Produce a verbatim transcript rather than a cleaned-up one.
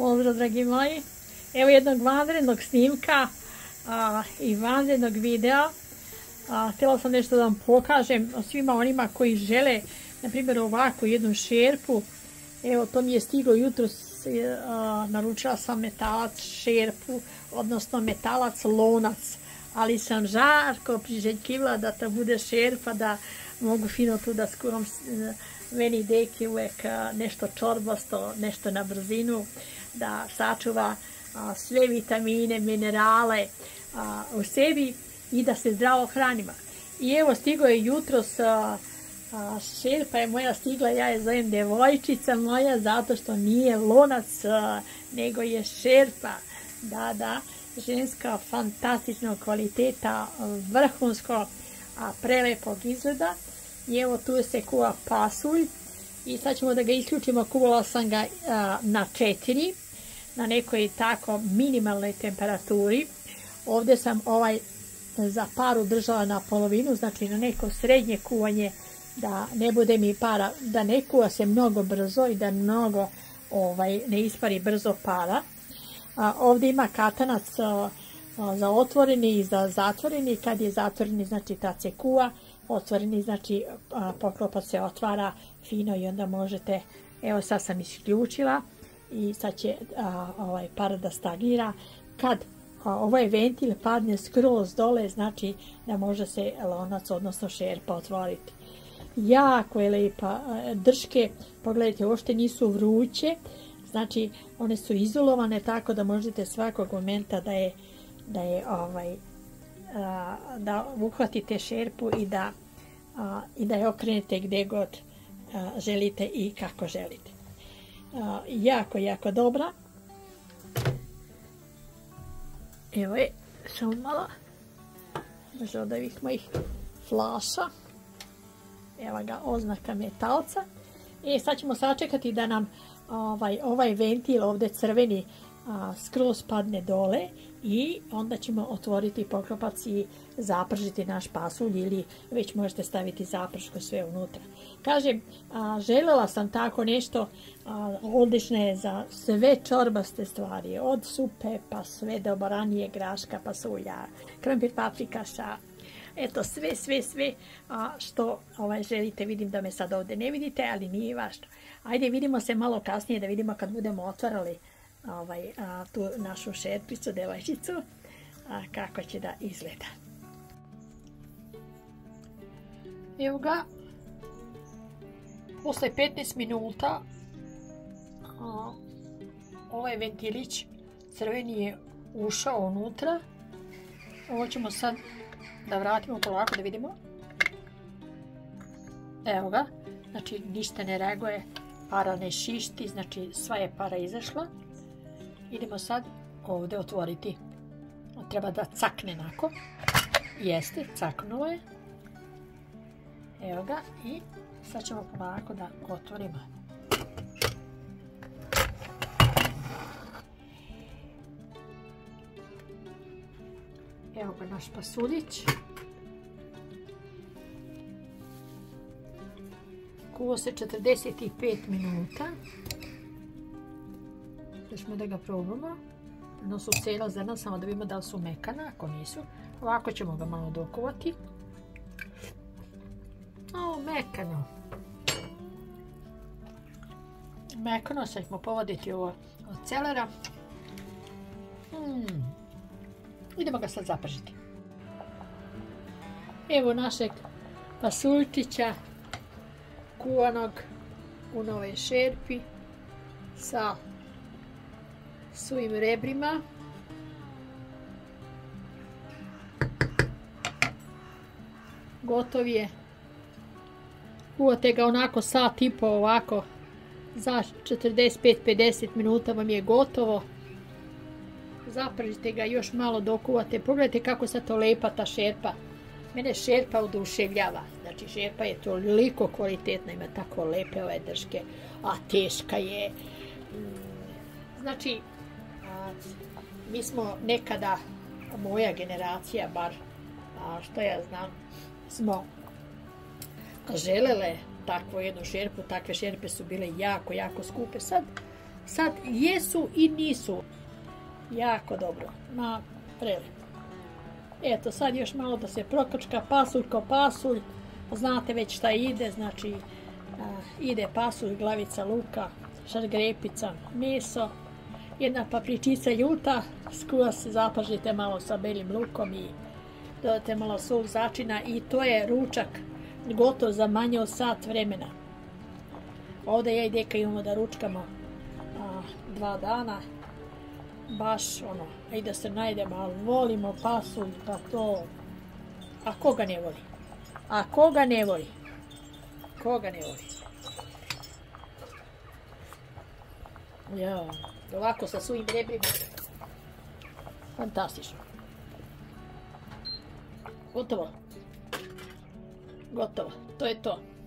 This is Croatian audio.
Pozdrav, dragi moji. Evo jednog vanrednog snimka a, i vanrednog videa. A, htjela sam nešto da vam pokažem svima onima koji žele, na primjer, ovako jednu šerpu. Evo, to mi je stiglo jutros. A, naručila sam metalac šerpu, odnosno metalac lonac. Ali sam žarko priželjkivala da to bude šerpa, da mogu fino tu da skuvam. Meni deki uvek nešto čorbasto, nešto na brzinu, da sačuva a, sve vitamine, minerale a, u sebi i da se zdravo hranimo. I evo, stigo je jutros, a, a, šerpa je moja stigla, ja je zovem devojčica moja, zato što nije lonac, a, nego je šerpa. Da, da, ženska, fantastičnog kvaliteta, vrhunsko, a, prelepog izgleda. I evo, tu se kuva pasulj i sad ćemo da ga isključimo. Kuvala sam ga a, na četiri, na nekoj tako minimalnoj temperaturi. Ovdje sam ovaj za paru držala na polovinu, znači na neko srednje kuvanje, da ne bude mi para, da ne kuva se mnogo brzo i da mnogo ovaj, ne ispari brzo para. A, ovdje ima katanac a, a, za otvoreni i za zatvoreni. Kad je zatvoreni, znači tad se kuva. Otvoreni, znači poklopac se otvara fino i onda možete, evo sad sam isključila i sad će a, ovaj par da stagnira. Kad a, ovaj ventil padne skroz dole, znači da može se lonac, odnosno šerpa, otvoriti. Jako je lepa, drške, pogledajte, uopšte nisu vruće, znači one su izolovane tako da možete svakog momenta da je, da je ovaj, da uhvatite šerpu i da, a, i da je okrenete gdje god a, želite i kako želite. A, jako, jako dobra. Evo je, samo malo. Može od ovih mojih flaša. Evo ga, oznaka metalca. I sad ćemo sačekati da nam ovaj, ovaj ventil ovdje crveni a, skroz padne dole. I onda ćemo otvoriti poklopac i zapržiti naš pasulj ili već možete staviti zapršku sve unutra. Kažem, a, željela sam tako nešto, a, odlično je za sve čorbaste stvari, od supe pa sve do baranije, graška, pasulja, krompir, paprikaša, eto sve, sve, sve a, što ovaj, želite. Vidim da me sad ovdje ne vidite, ali nije važno. Ajde, vidimo se malo kasnije da vidimo kad budemo otvarali Ovaj, a, tu našu šerpicu, devojčicu, a, kako će da izgleda. Evo ga, posle petnaest minuta a, ovaj ventilić crveni je ušao unutra. Ovo ćemo sad da vratimo polako da vidimo. Evo ga, znači ništa ne reaguje, para ne šišti, znači sva je para izašla. Idemo sad ovdje otvoriti. Treba da cakne nako. Jeste, caknulo je. Evo ga. I sad ćemo polako da otvorimo. Evo ga naš pasuljić. Kuva se četrdeset pet minuta. Ćemo da ga probamo. No su cijela zrna, samo da vidimo da li su mekana, ako nisu. Ovako ćemo ga malo dokuvati. O, mekano. Mekano, sad ćemo povoditi ovo od celera. Mm. Idemo ga sad zapržiti. Evo našeg pasuljčića kuvanog u novoj šerpi sa svojim rebrima. Gotov je. Kuvate ga onako sat i po ovako. Za četrdeset pet do pedeset minuta vam je gotovo. Zapržite ga, još malo dokuvate. Pogledajte kako se to lepa ta šerpa. Mene šerpa oduševljava. Znači šerpa je toliko kvalitetna, ima tako lepe ove drške, a teška je. Znači, mi smo nekada, moja generacija bar, a što ja znam, smo želele takvu jednu šerpu. Takve šerpe su bile jako, jako skupe. Sad Sad jesu i nisu. Jako dobro. Ma, prelepo. Eto, sad još malo da se prokrčka pasulj ko pasulj. Znate već šta ide, znači a, ide pasulj, glavica luka, šargrepica, meso, jedna papričica ljuta, skroz zapažite malo sa belim lukom i dodate malo svog začina i to je ručak gotov za manje od sat vremena. Ovdje ja i deka imamo da ručkamo a, dva dana, baš ono, i da se najdemo, ali volimo pasulj, pa to, a koga ne voli? A koga ne voli? Koga ne voli? Ja, ovako sa svojim rebrima. Fantastično. Gotovo. Gotovo. To je to.